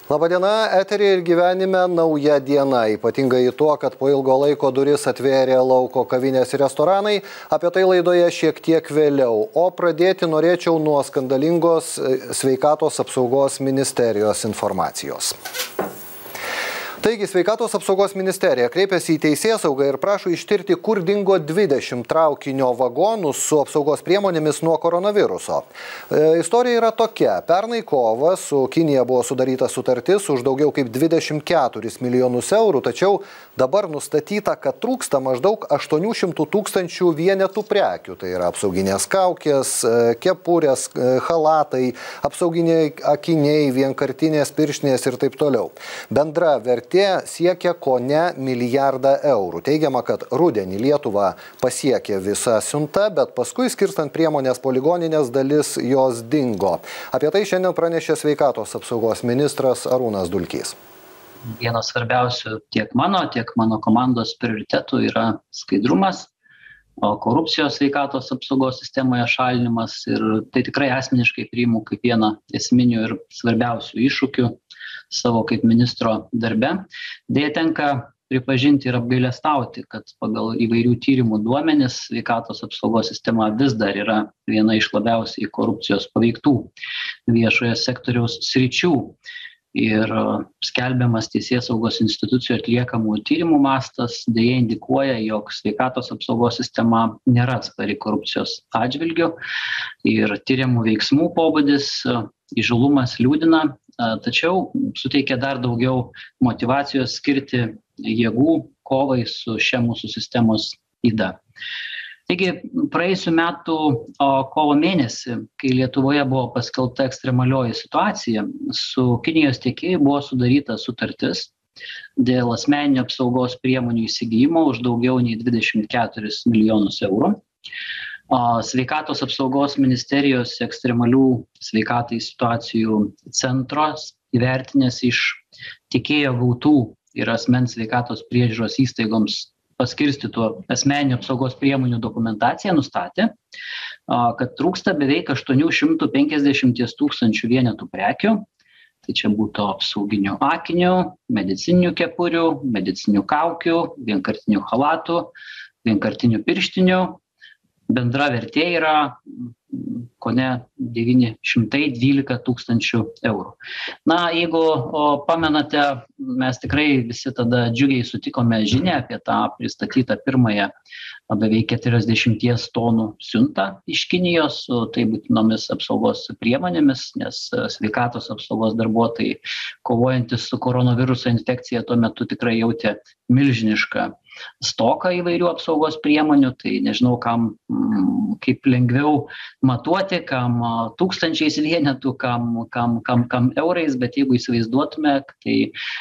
Labadiena, eteryje ir gyvenime nauja diena, ypatingai tuo, kad po ilgo laiko duris atvėrė lauko kavinės ir restoranai. Apie tai laidoje šiek tiek vėliau. O pradėti norėčiau nuo skandalingos Sveikatos apsaugos ministerijos informacijos. Taigi, Sveikatos apsaugos ministerija kreipėsi į Teisėsaugą ir prašo ištirti, kur dingo 20 traukinio vagonų su apsaugos priemonėmis nuo koronaviruso. Istorija yra tokia. Pernai kovą su Kinija buvo sudaryta sutartis už daugiau kaip 24 milijonus eurų, tačiau dabar nustatyta, kad trūksta maždaug 800 000 vienetų prekių. Tai yra apsauginės kaukės, kepurės, halatai, apsauginiai akiniai, vienkartinės pirštinės ir taip toliau. Bendra vertė siekia kone milijardą eurų. Teigiama, kad rudenį Lietuvą pasiekė visa siunta, bet paskui skirstant priemonės po ligoninės dalis jos dingo. Apie tai šiandien pranešė Sveikatos apsaugos ministras Arūnas Dulkys. Vienas svarbiausių tiek mano komandos prioritetų yra skaidrumas, korupcijos sveikatos apsaugos sistemoje šalinimas ir tai tikrai asmeniškai priimu kaip vieną esminių ir svarbiausių iššūkių savo kaip ministro darbe. Deja tenka pripažinti ir apgailestauti, kad pagal įvairių tyrimų duomenis sveikatos apsaugos sistema vis dar yra viena iš labiausiai korupcijos paveiktų viešojo sektoriaus sričių. Ir skelbiamas Teisėsaugos institucijų atliekamų tyrimų mastas deja indikuoja, jog sveikatos apsaugos sistema nėra atspari korupcijos atžvilgiu ir tyriamų veiksmų pobūdis, įžūlumas liūdina, tačiau suteikia dar daugiau motyvacijos skirti jėgų kovai su šia mūsų sistemos yda. Taigi, praėjusių metų kovo mėnesį, kai Lietuvoje buvo paskelbta ekstremalioji situacija, su Kinijos tiekėjai buvo sudaryta sutartis dėl asmeninio apsaugos priemonių įsigijimo už daugiau nei 24 milijonus eurų. Sveikatos apsaugos ministerijos ekstremalių sveikatai situacijų centras įvertinęs iš tiekėjo gautų ir asmens sveikatos priežiūros įstaigoms paskirstytų asmeninio apsaugos priemonių dokumentaciją nustatė, kad trūksta beveik 850 000 vienetų prekių. Tai čia būtų apsauginių akinių, medicininių kepurių, medicininių kaukių, vienkartinių halatų, vienkartinių pirštinių. Bendra vertė yra kone 912 000 eurų. Na, jeigu pamenate, mes tikrai visi tada džiugiai sutikome žinią apie tą pristatytą pirmąją beveik 40 tonų siuntą iš Kinijos su tai būtinomis apsaugos priemonėmis, nes sveikatos apsaugos darbuotojai kovojantis su koronaviruso infekcija tuo metu tikrai jautė milžinišką stoką įvairių apsaugos priemonių, tai nežinau, kam kaip lengviau matuoti, kam tūkstančiais vienetų, kam eurais, bet jeigu įsivaizduotume, tai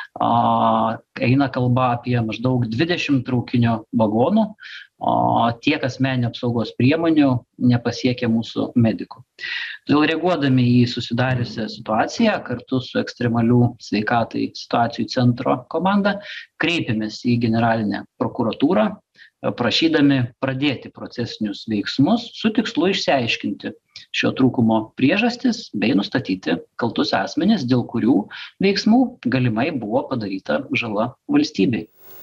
eina kalba apie maždaug 20 traukinio vagonų, tiek asmeninio apsaugos priemonių nepasiekia mūsų medikų. Todėl reaguodami į susidariusią situaciją kartu su ekstremalių sveikatai situacijų centro komanda kreipėmės į generalinę prokuratūrą, prašydami pradėti procesinius veiksmus su tikslu išsiaiškinti šio trūkumo priežastis bei nustatyti kaltus asmenis, dėl kurių veiksmų galimai buvo padaryta žala valstybei.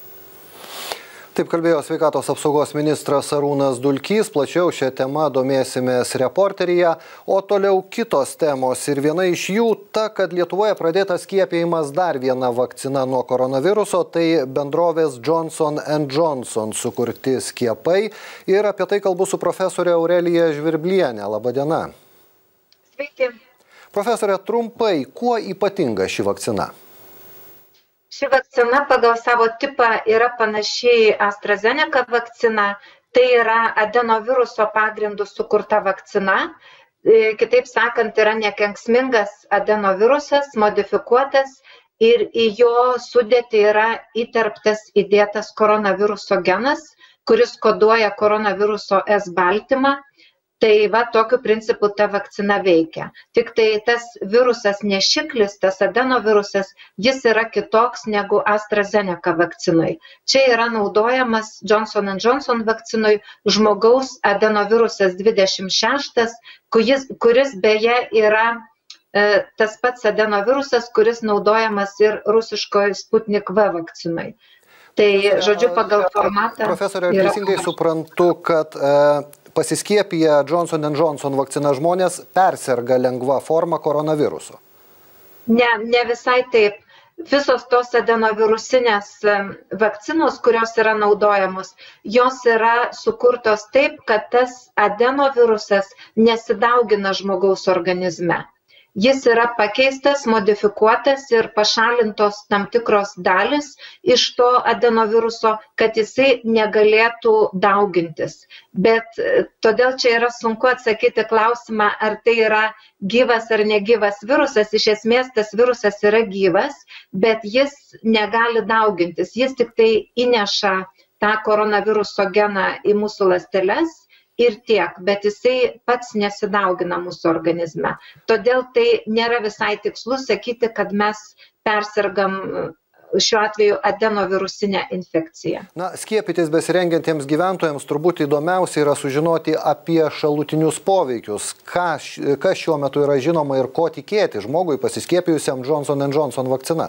Taip kalbėjo Sveikatos apsaugos ministras Arūnas Dulkys, plačiau šią temą domėsimės reporteryje, o toliau kitos temos ir viena iš jų ta, kad Lietuvoje pradėtas skiepijimas dar viena vakcina nuo koronaviruso, tai bendrovės Johnson & Johnson sukurti skiepai ir apie tai kalbu su profesorė Aurelija Žvirblienė. Labadiena. Sveiki. Profesorė, trumpai, kuo ypatinga ši vakcina? Ši vakcina pagal savo tipą yra panašiai AstraZeneca vakcina, tai yra adenoviruso pagrindų sukurta vakcina. Kitaip sakant, yra nekenksmingas adenovirusas, modifikuotas ir į jo sudėtį yra įdėtas koronaviruso genas, kuris koduoja koronaviruso S baltymą. Tai va tokiu principu ta vakcina veikia. Tik tai tas virusas nešiklis, tas adenovirusas, jis yra kitoks negu AstraZeneca vakcinai. Čia yra naudojamas Johnson & Johnson vakcinui žmogaus adenovirusas 26, kuris beje yra tas pats adenovirusas, kuris naudojamas ir rusiškoje Sputnik V vakcinai. Tai, žodžiu, pagal formatą... Profesorė, ar teisingai suprantu, kad pasiskiepiję Johnson & Johnson vakciną žmonės perserga lengva forma koronaviruso? Ne visai taip. Visos tos adenovirusinės vakcinos, kurios yra naudojamos, jos yra sukurtos taip, kad tas adenovirusas nesidaugina žmogaus organizme. Jis yra pakeistas, modifikuotas ir pašalintos tam tikros dalis iš to adenoviruso, kad jisai negalėtų daugintis. Bet todėl čia yra sunku atsakyti klausimą, ar tai yra gyvas ar negyvas virusas. Iš esmės tas virusas yra gyvas, bet jis negali daugintis. Jis tik tai įneša tą koronaviruso geną į mūsų ląsteles ir tiek, bet jisai pats nesidaugina mūsų organizme. Todėl tai nėra visai tikslu sakyti, kad mes persirgam šiuo atveju adenovirusinę infekciją. Na, skiepytis besirengiantiems gyventojams turbūt įdomiausia yra sužinoti apie šalutinius poveikius. Kas šiuo metu yra žinoma ir ko tikėti žmogui pasiskiepijusiam Johnson & Johnson vakcina?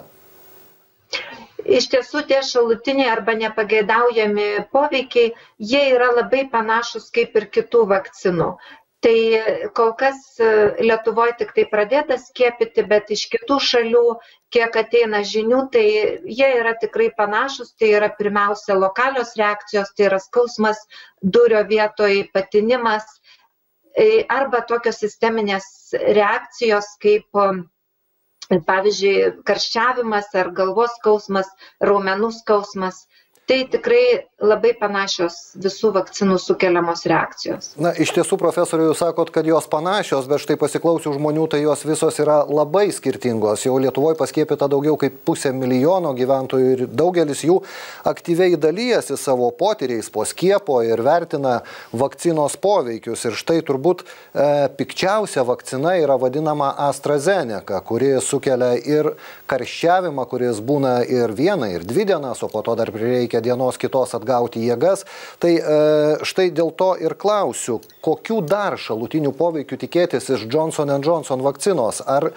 Iš tiesų tie šalutiniai arba nepageidaujami poveikiai, jie yra labai panašus kaip ir kitų vakcinų. Tai kol kas Lietuvoje tik tai pradėta skiepyti, bet iš kitų šalių, kiek ateina žinių, tai jie yra tikrai panašus. Tai yra pirmiausia lokalios reakcijos, tai yra skausmas, dūrio vietoj patinimas arba tokios sisteminės reakcijos kaip pavyzdžiui, karščiavimas ar galvos skausmas, raumenų skausmas. Tai tikrai labai panašios visų vakcinų sukeliamos reakcijos. Na, iš tiesų, profesoriui, jūs sakot, kad jos panašios, bet štai pasiklausiu žmonių, tai jos visos yra labai skirtingos. Jau Lietuvoje paskiepyta daugiau kaip 500 000 gyventojų ir daugelis jų aktyviai dalyjasi savo potyriais po skiepo ir vertina vakcinos poveikius. Ir štai turbūt pikčiausia vakcina yra vadinama AstraZeneca, kuri sukelia ir karščiavimą, kuris būna ir 1 ir 2 dienas, o po to dar prireikia dienos kitos atgauti jėgas. Tai štai dėl to ir klausiu, kokių dar šalutinių poveikių tikėtis iš Johnson & Johnson vakcinos? Ar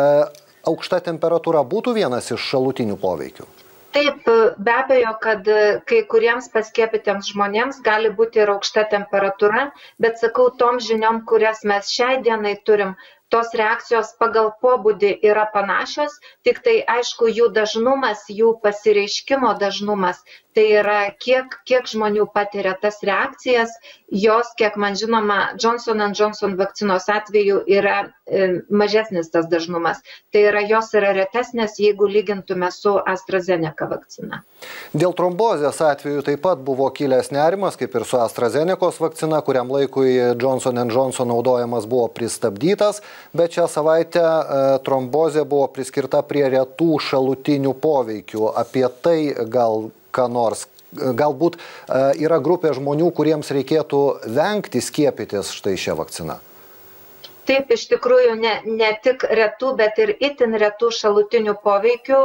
aukšta temperatūra būtų vienas iš šalutinių poveikių? Taip, be abejo, kad kai kuriems paskiepytiems žmonėms gali būti ir aukšta temperatūra, bet sakau, tom žiniom, kurias mes šiai dienai turim, tos reakcijos pagal pobūdį yra panašios, tik tai aišku jų dažnumas, jų pasireiškimo dažnumas, tai yra kiek žmonių patiria tas reakcijas, jos, kiek man žinoma, Johnson & Johnson vakcinos atveju yra mažesnis tas dažnumas. Tai yra, jos yra retesnės, jeigu lygintume su AstraZeneca vakcina. Dėl trombozės atveju taip pat buvo kilęs nerimas, kaip ir su AstraZenecos vakcina, kuriam laikui Johnson & Johnson naudojamas buvo pristabdytas, bet šią savaitę trombozė buvo priskirta prie retų šalutinių poveikių. Apie tai gal ką nors. Galbūt yra grupė žmonių, kuriems reikėtų vengti skiepytis štai šią vakciną. Taip, iš tikrųjų ne tik retų, bet ir itin retų šalutinių poveikių.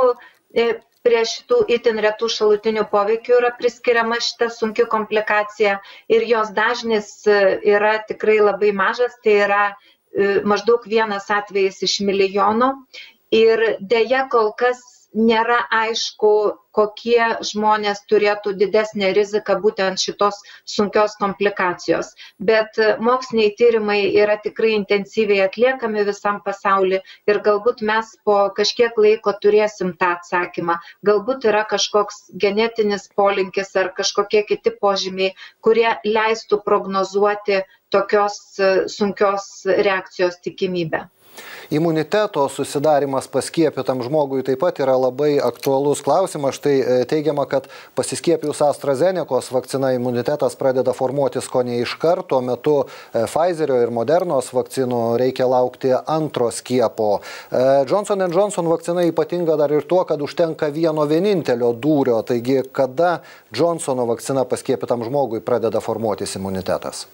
Prie šitų itin retų šalutinių poveikių yra priskiriama šita sunki komplikacija ir jos dažnis yra tikrai labai mažas, tai yra maždaug 1 atvejis iš milijono ir deja kol kas nėra aišku, kokie žmonės turėtų didesnę riziką būtent šitos sunkios komplikacijos. Bet moksliniai tyrimai yra tikrai intensyviai atliekami visam pasaulyje ir galbūt mes po kažkiek laiko turėsim tą atsakymą. Galbūt yra kažkoks genetinis polinkis ar kažkokie kiti požymiai, kurie leistų prognozuoti tokios sunkios reakcijos tikimybę. Imuniteto susidarimas paskiepytam žmogui taip pat yra labai aktualus klausimas. Štai teigiama, kad pasiskiepijus AstraZenecos vakcina imunitetas pradeda formuotis ko ne iš karto, tuo metu Pfizerio ir Modernos vakcinų reikia laukti antro skiepo. Johnson & Johnson vakcina ypatinga dar ir tuo, kad užtenka vieno vienintelio dūrio. Taigi, kada Johnsono vakcina paskiepytam žmogui pradeda formuotis imunitetas?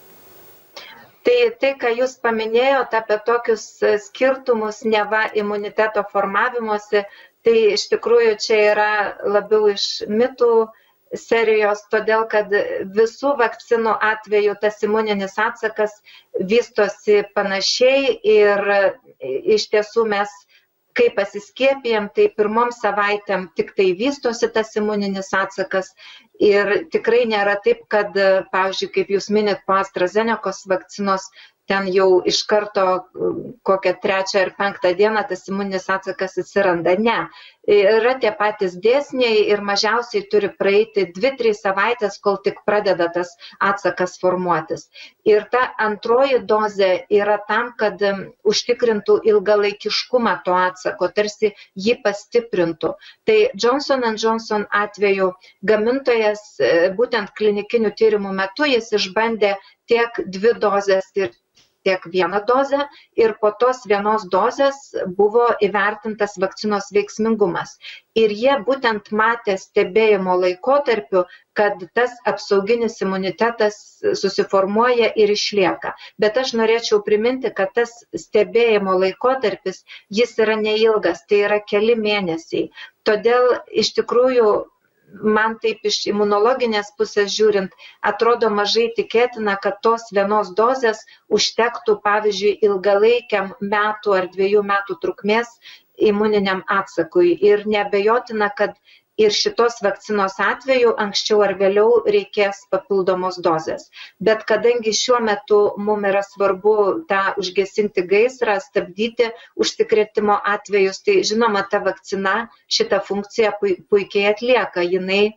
Tai, ką jūs paminėjote apie tokius skirtumus neva imuniteto formavimuose, tai iš tikrųjų čia yra labiau iš mitų serijos, todėl kad visų vakcinų atveju tas imuninis atsakas vystosi panašiai ir iš tiesų mes, kai pasiskiepijam, tai pirmom savaitėm tik tai vystosi tas imuninis atsakas ir tikrai nėra taip, kad, pavyzdžiui, kaip jūs minit, po AstraZenecos vakcinos, ten jau iš karto kokią 3. ar 5. dieną tas imuninis atsakas atsiranda. Ne. Yra tie patys dėsniai ir mažiausiai turi praeiti 2-3 savaitės, kol tik pradeda tas atsakas formuotis. Ir ta antroji dozė yra tam, kad užtikrintų ilgalaikiškumą to atsako, tarsi jį pastiprintų. Tai Johnson & Johnson atveju gamintojas būtent klinikinių tyrimų metu jis išbandė tiek 2 dozes ir tiek 1 dozę ir po tos 1 dozės buvo įvertintas vakcinos veiksmingumas. Ir jie būtent matė stebėjimo laikotarpiu, kad tas apsauginis imunitetas susiformuoja ir išlieka. Bet aš norėčiau priminti, kad tas stebėjimo laikotarpis, jis yra neilgas, tai yra keli mėnesiai. Todėl iš tikrųjų man taip iš imunologinės pusės žiūrint, atrodo mažai tikėtina, kad tos 1 dozės užtektų, pavyzdžiui, ilgalaikiam metų ar 2 metų trukmės imuniniam atsakui. Ir neabejotina, kad ir šitos vakcinos atveju anksčiau ar vėliau reikės papildomos dozės. Bet kadangi šiuo metu mums yra svarbu tą užgesinti gaisrą, stabdyti užsikrėtimo atvejus, tai žinoma, ta vakcina šitą funkciją puikiai atlieka. Jinai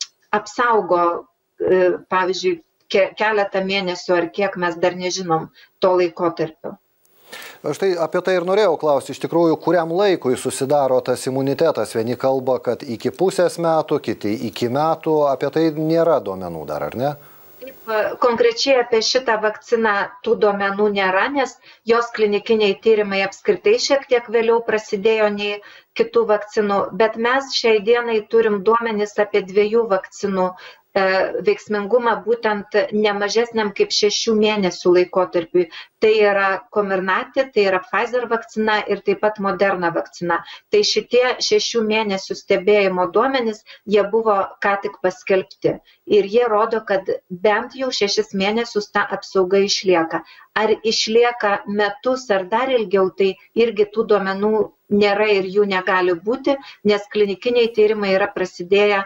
apsaugo, pavyzdžiui, keletą mėnesių ar kiek mes dar nežinom to laikotarpio. Štai apie tai ir norėjau klausti, iš tikrųjų, kuriam laikui susidaro tas imunitetas. Vieni kalba, kad iki pusės metų, kiti iki metų, apie tai nėra duomenų dar, ar ne? Taip, konkrečiai apie šitą vakciną tų duomenų nėra, nes jos klinikiniai tyrimai apskritai šiek tiek vėliau prasidėjo nei kitų vakcinų, bet mes šiai dienai turim duomenis apie 2 vakcinų veiksmingumą būtent nemažesniam kaip 6 mėnesių laikotarpiui. Tai yra Comirnaty, tai yra Pfizer vakcina ir taip pat Moderna vakcina. Tai šitie 6 mėnesių stebėjimo duomenys, jie buvo ką tik paskelbti. Ir jie rodo, kad bent jau 6 mėnesius ta apsauga išlieka. Ar išlieka metus ar dar ilgiau, tai irgi tų duomenų nėra ir jų negali būti, nes klinikiniai tyrimai yra prasidėję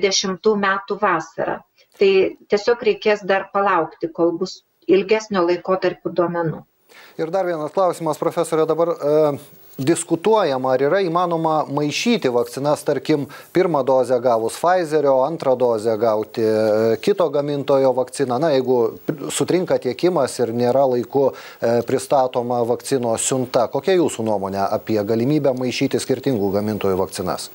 20 metų vasarą. Tai tiesiog reikės dar palaukti, kol bus ilgesnio laikotarpio duomenų. Ir dar vienas klausimas, profesorė, dabar diskutuojama, ar yra įmanoma maišyti vakcinas, tarkim, 1 dozę gavus Pfizerio, 2 dozę gauti kito gamintojo vakciną. Na, jeigu sutrinka tiekimas ir nėra laiku pristatoma vakcinos siunta, kokia jūsų nuomonė apie galimybę maišyti skirtingų gamintojų vakcinas?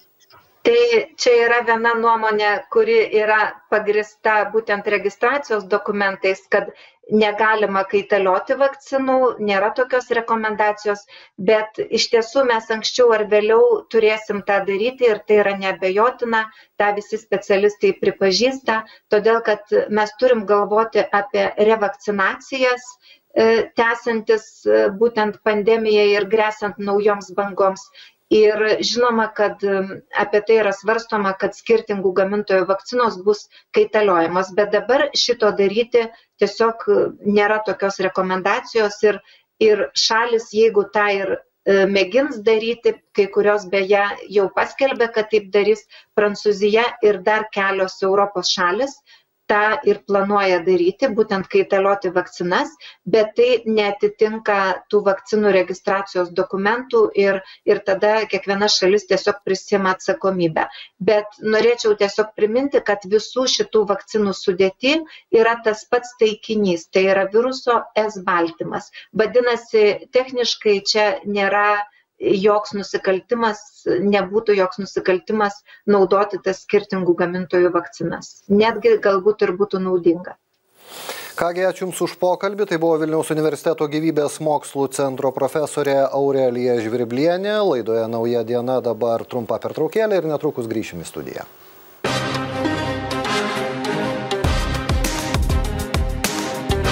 Tai čia yra viena nuomonė, kuri yra pagrįsta būtent registracijos dokumentais, kad negalima kaitalioti vakcinų, nėra tokios rekomendacijos, bet iš tiesų mes anksčiau ar vėliau turėsim tą daryti ir tai yra neabejotina, tą visi specialistai pripažįsta, todėl kad mes turim galvoti apie revakcinacijas, tęsiantis būtent pandemijai ir gresiant naujoms bangoms. Ir žinoma, kad apie tai yra svarstoma, kad skirtingų gamintojų vakcinos bus kaitaliojamos, bet dabar šito daryti tiesiog nėra tokios rekomendacijos ir šalis, jeigu tą ir mėgins daryti, kai kurios beje jau paskelbė, kad taip darys Prancūzija ir dar kelios Europos šalis, tą ir planuoja daryti, būtent kaitalioti vakcinas, bet tai neatitinka tų vakcinų registracijos dokumentų ir tada kiekviena šalis tiesiog prisiima atsakomybę. Bet norėčiau tiesiog priminti, kad visų šitų vakcinų sudėty yra tas pats taikinys, tai yra viruso S baltymas. Vadinasi, techniškai čia nėra joks nusikaltimas, nebūtų joks nusikaltimas naudoti tas skirtingų gamintojų vakcinas. Netgi galbūt ir būtų naudinga. Kągi, ačiū Jums už pokalbį. Tai buvo Vilniaus universiteto gyvybės mokslų centro profesorė Aurelija Žvirblienė. Laidoje Nauja diena, dabar trumpa pertraukėlė ir netrukus grįšim į studiją.